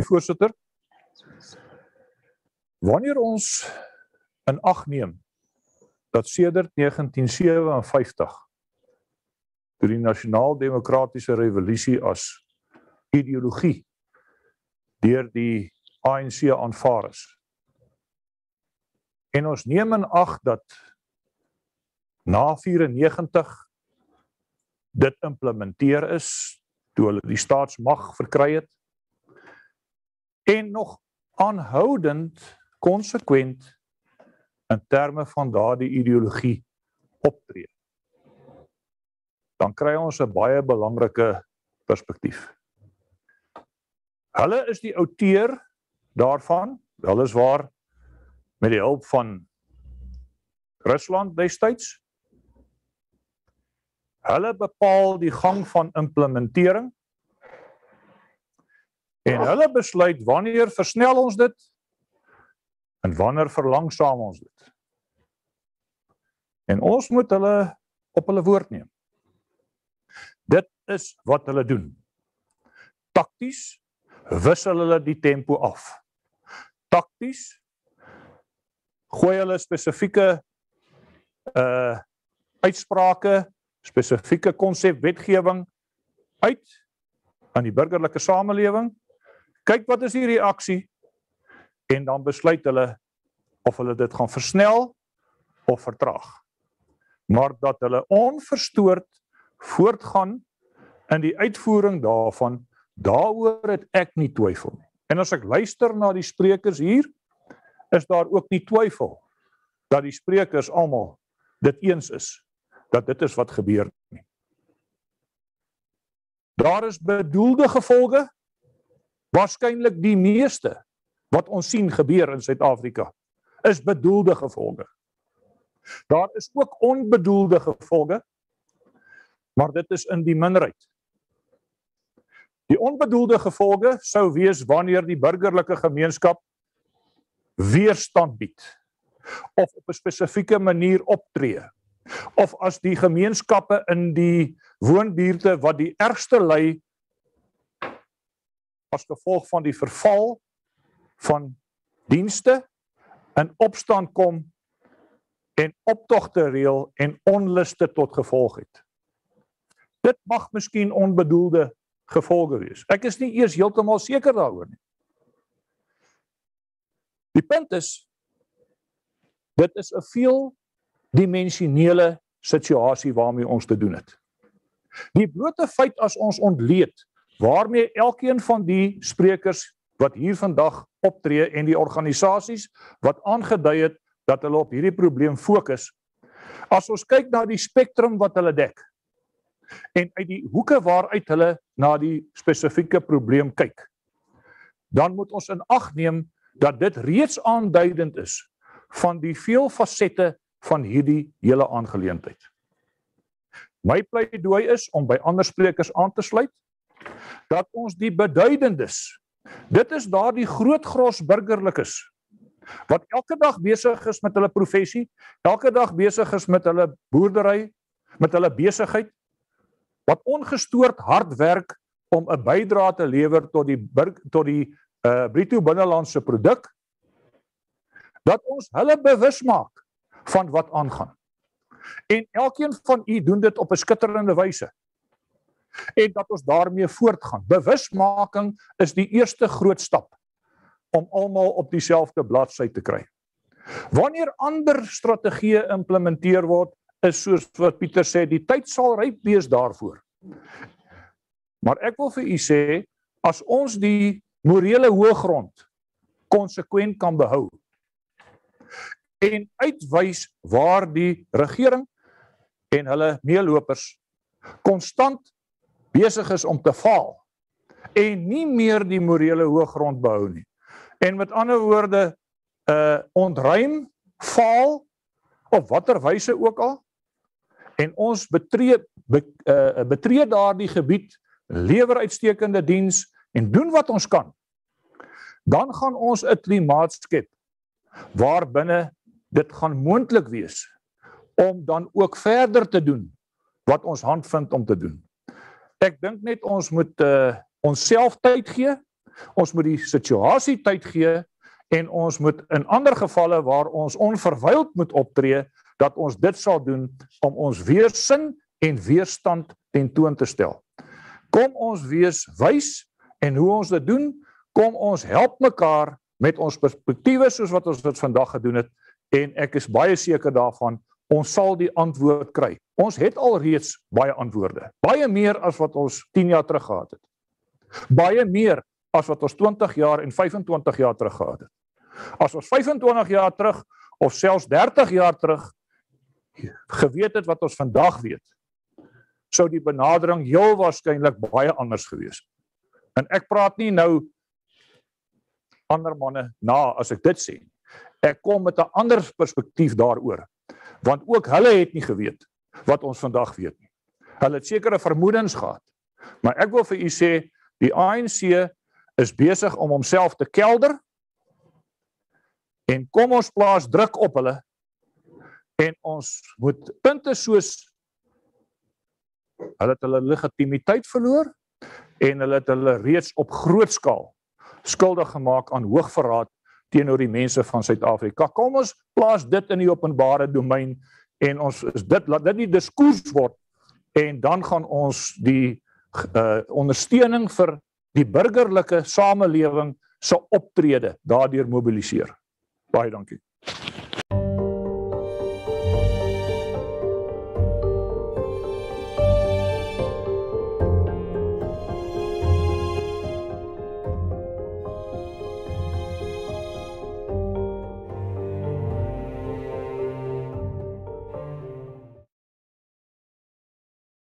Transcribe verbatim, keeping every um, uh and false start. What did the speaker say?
voorsitter. Wanneer ons in ag neem dat sedert negentien sewe en vyftig, toe die nasionaal-demokratiese revolusie as ideologie deur die A N C aanvaar is, en ons neem in ag dat na vyfennegentig dit implementeer is, toe hulle die staatsmag verkry het, en nog aanhoudend, konsekwent, in terme van daardie ideologie optree, dan kry ons 'n baie belangrike perspektief. Hulle is die outeur daarvan, weliswaar met die hulp van Rusland destyds. Hulle bepaal die gang van implementering en hulle besluit wanneer versnel ons dit en wanneer verlangsaam ons dit. En ons moet hulle op hulle woord neem. Dit is wat hulle doen. Takties wissel hulle die tempo af. Takties gooi hulle spesifieke uh, uitsprake, spesifieke konsepwetgewing uit aan die burgerlike samelewing. Kyk wat is die reaksie en dan besluit hulle of hulle dit gaan versnel of vertraag. Maar dat hulle onverstoord voortgaan in die uitvoering daarvan, daaroor het ek nie twyfel nie. En as ek luister na die sprekers hier, is daar ook nie twyfel dat die sprekers almal dit eens is, dat dit is wat gebeur nie. Daar is bedoelde gevolge, waarskynlik die meeste wat ons sien gebeur in Suid-Afrika, is bedoelde gevolge. Daar is ook onbedoelde gevolge, maar dit is in die minderheid. Die onbedoelde gevolge sou wees wanneer die burgerlike gemeenskap weerstand bied, of op 'n spesifieke manier optree, of as die gemeenskappe in die woonbuurte wat die ergste ly as gevolg van die verval van dienste in opstand kom en optogte reël en onluste tot gevolg het. Dit mag miskien onbedoelde gevolge wees. Ek is nie eers heeltemal seker daaroor nie. Die punt is, dit is 'n veeldimensionele situasie waarmee ons te doen het. Die blote feit as ons ontleed, waarmee elkeen van die sprekers wat hier vandag optree en die organisasies wat aangedui het dat hulle op hierdie probleem fokus, as ons kyk na die spektrum wat hulle dek, en uit die hoeke waaruit hulle na die spesifieke probleem kyk, dan moet ons in ag neem dat dit reeds aanduidend is van die veel fasette van hierdie hele aangeleentheid. My pleidooi is om by ander sprekers aan te sluit, dat ons die beduidendes, dit is daar die groot gros burgerlikes, wat elke dag besig is met hulle professie, elke dag besig is met hulle boerdery, met hulle besigheid, wat ongestoord hard werk om 'n bydrae te lewer tot die, tot die uh, bruto binnelandse produk, dat ons hulle bewus maak van wat aangaan. En elkeen van u doen dit op 'n skitterende wyse. En dat ons daarmee voortgaan. Bewusmaking is die eerste groot stap om almal op dieselfde bladsy te kry. Wanneer ander strategieë implementeer word, is soos wat Pieter sê, die tyd sal ryp wees daarvoor. Maar ek wil vir u sê, as ons die morele hoëgrond konsekwent kan behou en uitwys waar die regering en hulle meelopers konstant besig is om te faal en nie meer die morele hoëgrond behou nie. En met ander woorde, uh, ontruim, faal, op watter wyse ook al, en ons betree, be, uh, betree daardie gebied, lewer uitstekende diens en doen wat ons kan, dan gaan ons 'n klimaat skep waarbinne dit gaan moontlik wees om dan ook verder te doen wat ons hand vind om te doen. Ek dink net ons moet uh, onsself tyd gee Ons moet die situasie tyd gee en ons moet in ander gevalle waar ons onverwyld moet optree, dat ons dit sal doen om ons weersin en weerstand tentoon te stel. Kom ons wees wys en hoe ons dit doen, kom ons help mekaar met ons perspektiewe soos wat ons dit vandag gedoen het en ek is baie seker daarvan, ons sal die antwoord kry. Ons het al reeds baie antwoorde, baie meer as wat ons tien jaar terug gehad het. Baie meer as wat ons twintig jaar en vyfentwintig jaar terug gehad het. As ons vyfentwintig jaar terug of selfs dertig jaar terug geweet het wat ons vandag weet, sou die benadering heel waarskynlik baie anders gewees. En ek praat nie nou ander manne na as ek dit sê. Ek kom met 'n ander perspektief daaroor, want ook hulle het nie geweet wat ons vandag weet nie. Hulle het sekere vermoedens gehad, maar ek wil vir u sê, die A N C is besig om homself te kelder en kom ons plaas druk op hulle en ons moet punte soos hulle het hulle legitimiteit verloor en hulle het hulle reeds op groot skaal skuldig gemaak aan hoogverraad teenoor die mense van Suid-Afrika. Kom ons plaas dit in die openbare domein en ons is dit laat dit die diskurs word en dan gaan ons die uh, ondersteuning vir die burgerlike samelewing se optrede daardeur mobiliseer. Baie dankie.